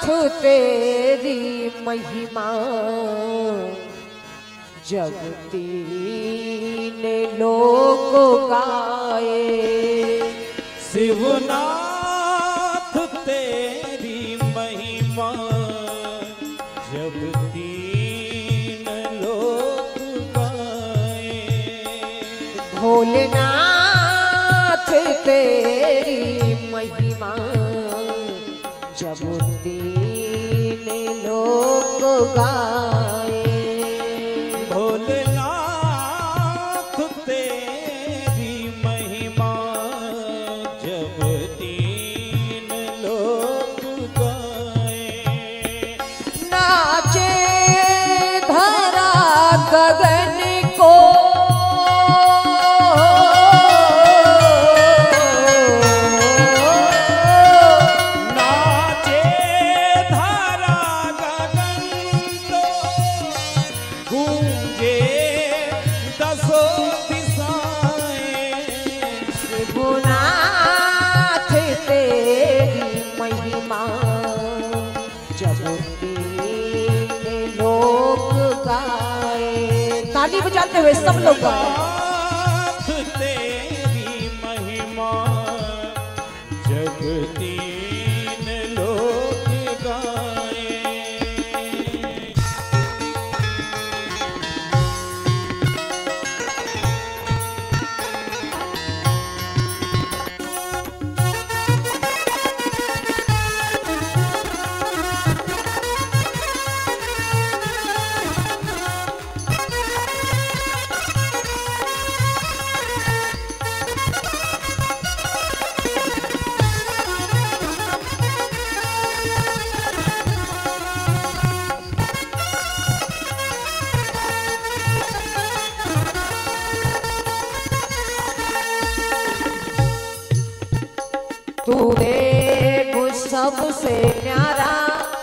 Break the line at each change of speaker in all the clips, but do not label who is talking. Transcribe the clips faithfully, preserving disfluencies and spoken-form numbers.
तेरी महिमा जब तीन लोग गाए।
शिवनाथ तेरी महिमा जब तीन लोग गाए।
भोलेनाथ तेरी महिमा जब तीन लोग गाए।
भोलेनाथ तेरी महिमा जब तीन लोग गाए।
नाचे धरा गगन को
नाचे धारा गगन तो गूंजे दसों दिशाएं।
शिवनाथ तेरी महिमा जब तीन लोग गाए। ताली बजाते हुए सब लोग गाए।
नाथ तेरी महिमा जब तीन लोग गाए।
तू देव सबसे न्यारा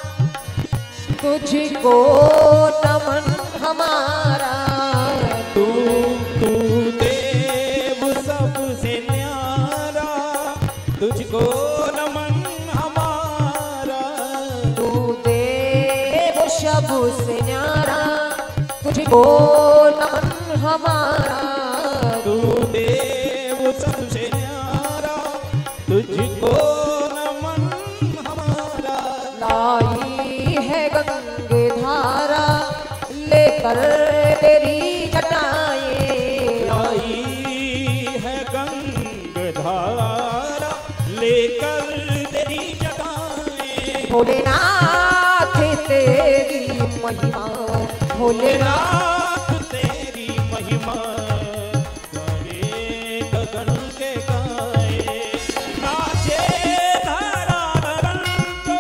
तुझको नमन हमारा।
तू तू देव सबसे न्यारा तुझको नमन हमारा।
तू देव सबसे न्यारा तुझको नमन हमारा।
तू देव सबसे न्यारा तुझको नमन हमारा।
लाई है गंगे धारा लेकर तेरी जटाएं।
आई है गंगाधारा लेकर तेरी जटाएं।
भोलेनाथ तेरी महिमा भोलेनाथ
नाथ तेरी महिमा गाए गगन के गाए। नाचे धारा गगन को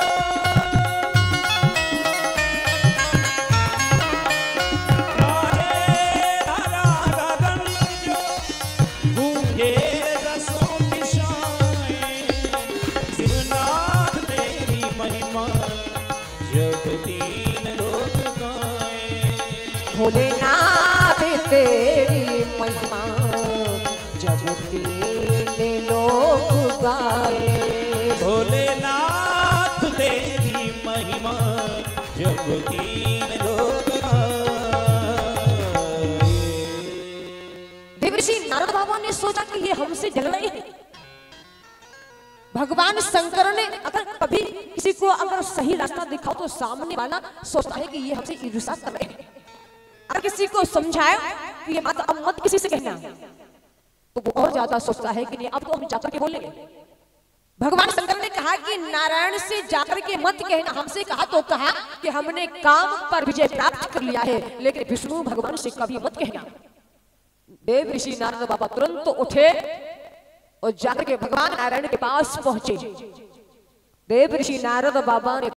नाचे धारा गगन को गूंगे दसों दिशाएं। शिवनाथ तेरी महिमा जब तीन लोग गाए।
भोलेनाथ तेरी महिमा जब तीन लोग गाए।
भोलेनाथ तेरी महिमा जब तीन लोग गाए।
देवर्षि नारद बाबा ने सोचा कि ये हमसे जल रहे हैं। भगवान शंकर ने अगर कभी किसी को अगर सही रास्ता दिखाओ तो सामने वाला सोचता है कि ये हमसे ईर्ष्या कर रहे हैं। अगर किसी को समझाए कि ये बात अब मत किसी से कहना तो वो और ज्यादा सोचता है कि नहीं अब तो हम जाकर के बोलेंगे। भगवान शंकर ने कहा कि नारायण से जाकर के मत कहना। हमसे कहा तो कहा कि हमने काम पर विजय प्राप्त कर लिया है, लेकिन विष्णु भगवान से कभी मत कहना। देव ऋषि नारद बाबा तुरंत तो उठे और जाकर के भगवान नारायण के पास पहुंचे। देव ऋषि नारद बाबा ने